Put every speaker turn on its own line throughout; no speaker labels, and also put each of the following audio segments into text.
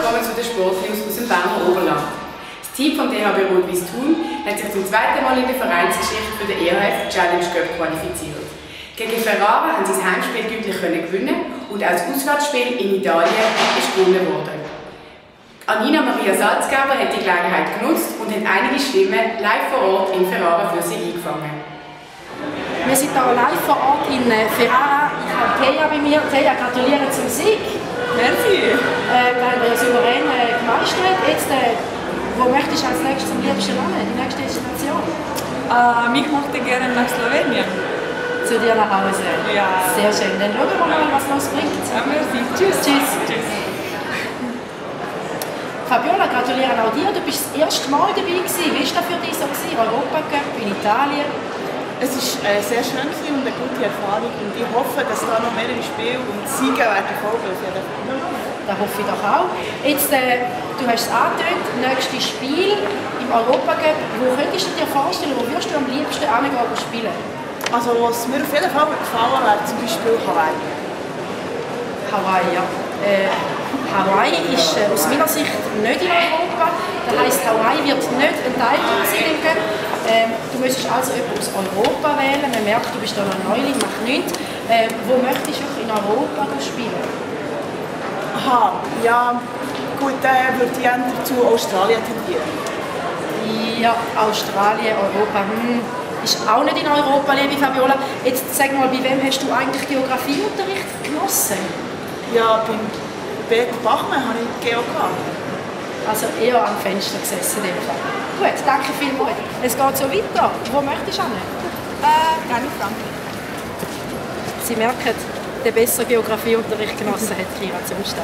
kommen zu den Sportnews aus dem Berner Oberland. Das Team vom DHB Rot-Weiss Thun hat sich zum zweiten Mal in der Vereinsgeschichte für den EHF Challenge Cup qualifiziert. Gegen Ferrara haben sie das Heimspiel deutlich gewinnen und auch das Auswärtsspiel in Italien ist gewonnen worden. Anina Maria Salzgeber hat die Gelegenheit genutzt und hat einige Stimmen live vor Ort in Ferrara für sie eingefangen.
Wir sind hier live vor Ort in Ferrara. Ich habe Thea bei mir. Thea, gratuliere zum Sieg.
Merci.
Wir haben souverän gemeistert. Jetzt, wo möchtest du als nächstes am liebsten hin? Die nächste Destination?
Mich möchte gerne nach Slowenien.
Zu dir nach Hause?
Ja.
Sehr schön. Dann schauen wir mal, was los bringt.
Ja, merci. Tschüss.
Tschüss. Tschüss. Fabiola, gratuliere auch dir. Du bist das erste Mal dabei gewesen. Wie war das für dich so? Europacup in Italien?
Es war sehr schön und eine gute Erfahrung. Und ich hoffe, dass da noch mehrere Spiele und Siege werden folgen.
Das hoffe ich doch auch. Jetzt, du hast es angetönt, nächstes Spiel im Europacup. Wo könntest du dir vorstellen, wo würdest du am liebsten hingehen und spielen?
Also, was mir auf jeden Fall gefallen wäre, zum Beispiel Hawaii.
Hawaii, ja. Hawaii ist aus meiner Sicht nicht in Europa. Das heisst, Hawaii wird nicht ein Teil sein. Du müsstest also jemanden aus Europa wählen. Man merkt, du bist da noch Neuling, macht nichts. Wo möchtest du in Europa spielen?
Aha, ja, gut, dann würde ich eher zu Australien tendieren.
Ja, Australien, Europa, ist auch nicht in Europa, liebe Fabiola. Jetzt sag mal, bei wem hast du eigentlich Geografieunterricht genossen?
Ja, beim Peter Bachmann habe ich Geo gehabt.
Also eher am Fenster gesessen in dem Fall. Gut, danke vielmals. Es geht so weiter. Wo möchtest du hin?
Gerne in Frankreich.
Sie merken, der bessere Geografieunterricht genossen hat Kira Zumstein.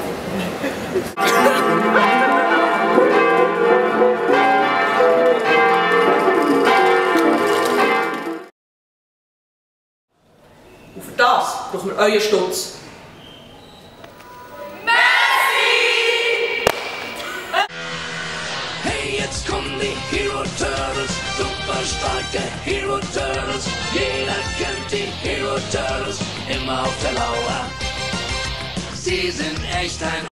Und für das brauchen wir euren Stutz.
Jetzt kommen die Hero Turtles, super starke Hero Turtles. Jeder kennt die Hero Turtles, immer auf der Lauer. Sie sind echt ein